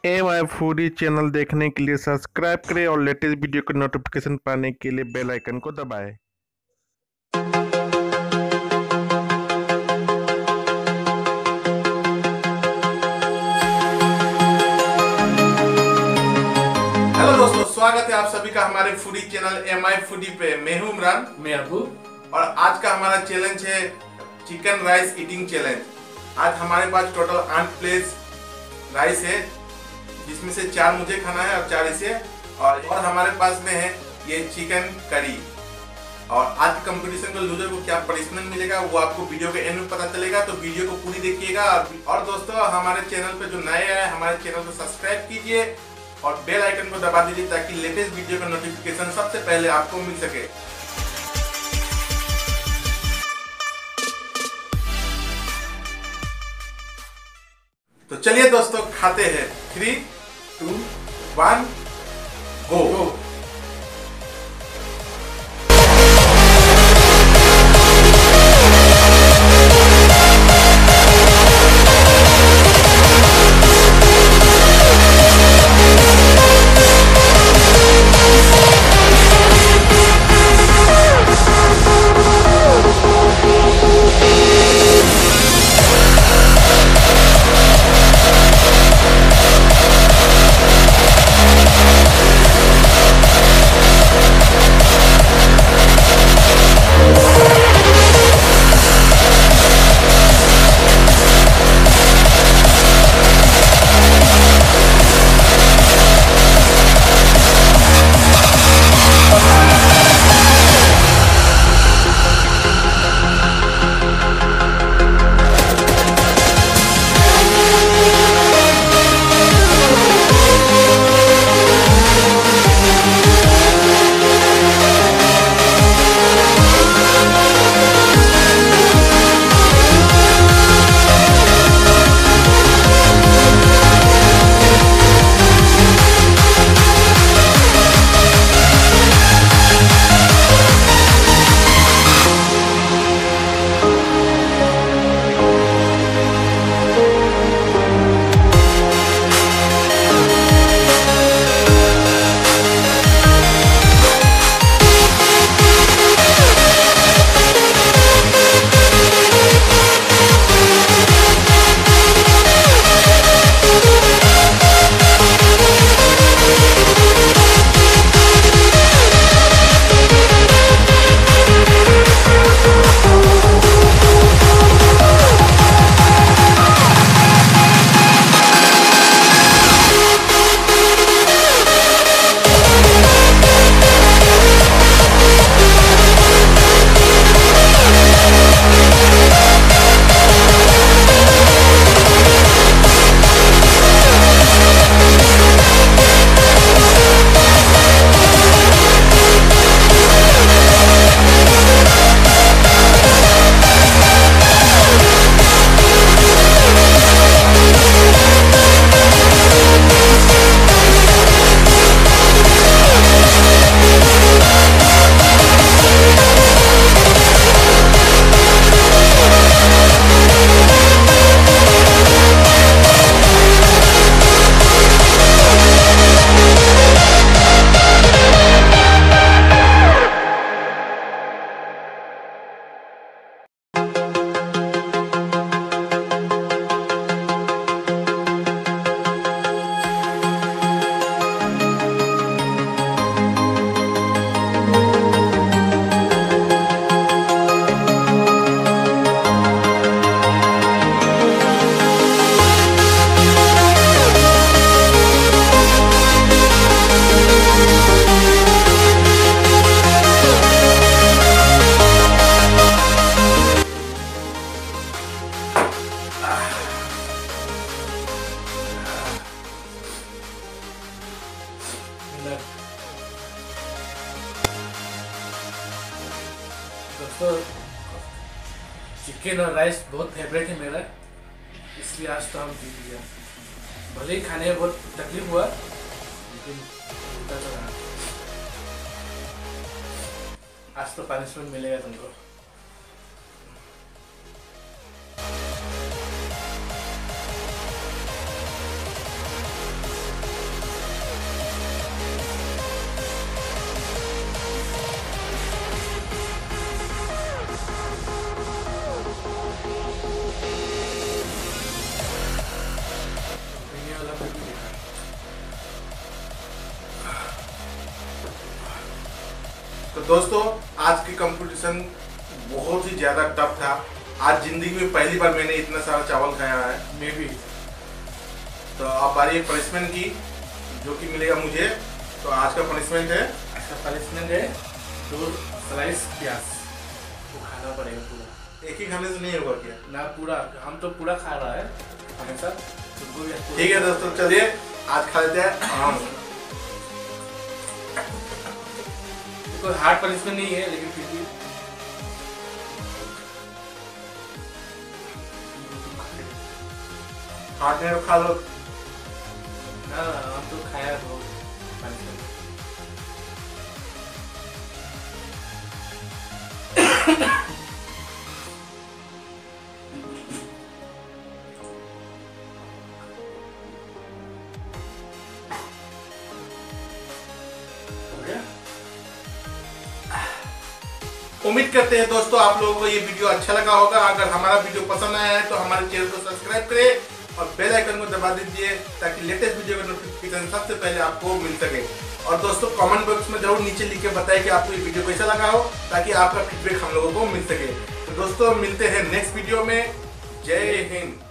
M I foodie channel देखने के लिए सब्सक्राइब करें और लेटेस्ट वीडियो का नोटिफिकेशन पाने के लिए बेल आइकन को दबाएं। हेलो दोस्तों, स्वागत है आप सभी का हमारे foodie channel M I foodie पे। मैं हूं इमरान, मैं अबू, और आज का हमारा चैलेंज है चिकन राइस ईटिंग चैलेंज। आज हमारे पास टोटल 8 प्लेट्स राइस है, जिसमें से 4 मुझे खाना है और 4 इसे, और हमारे पास में है ये चिकन करी। और आज कंपटीशन को लूजर को क्या पनिशमेंट मिलेगा वो आपको वीडियो के एंड में पता चलेगा, तो वीडियो को पूरी देखिएगा। और दोस्तों, हमारे चैनल पे जो नए हैं हमारे चैनल को सब्सक्राइब कीजिए और बेल आइकन को दबा दीजिए ताकि लेटेस्ट वीडियो का नोटिफिकेशन सबसे पहले आपको मिल सके। तो चलिए दोस्तों, खाते हैं। 3, 2, 1 गो। दोस्तों, चिकन और राइस बहुत फेवरेट है मेरा, इसलिए आज तो हम जीत गया। भले ही खाने में बहुत तकलीफ हुआ, लेकिन जीता तो रहा। आज तो पनिशमेंट मिलेगा तुमको। दोस्तों आज की कंपटीशन बहुत ही ज़्यादा टफ था। आज जिंदगी में पहली बार मैंने इतना सारा चावल खाया है। मे भी। तो अब बारी है पनिशमेंट की, जो कि मिलेगा मुझे। तो आज का पनिशमेंट है, दो स्लाइस प्याज वो खाना पड़ेगा पूरा। एक ही खाने से नहीं होगा क्या? ना पूरा, हम तो पूरा खा रहा है हमेशा। ठीक है दोस्तों, चलिए आज खा लेते हैं आम। कोई हार्ड पनिशमेंट नहीं है, लेकिन फिर भी हाथ में खा लो। ना हम तो खाया है बहुत पनिशमेंट। उम्मीद करते हैं दोस्तों आप लोगों को ये वीडियो अच्छा लगा होगा। अगर हमारा वीडियो पसंद आया है तो हमारे चैनल को सब्सक्राइब करें और बेल आइकन को दबा दीजिए, ताकि लेटेस्ट वीडियो का नोटिफिकेशन सबसे पहले आपको मिल सके। और दोस्तों कमेंट बॉक्स में जरूर नीचे लिख के बताएं कि आपको ये वीडियो कैसा लगा हो, ताकि आपका फीडबैक हम लोगों को मिल सके। तो दोस्तों मिलते हैं नेक्स्ट वीडियो में। जय हिंद।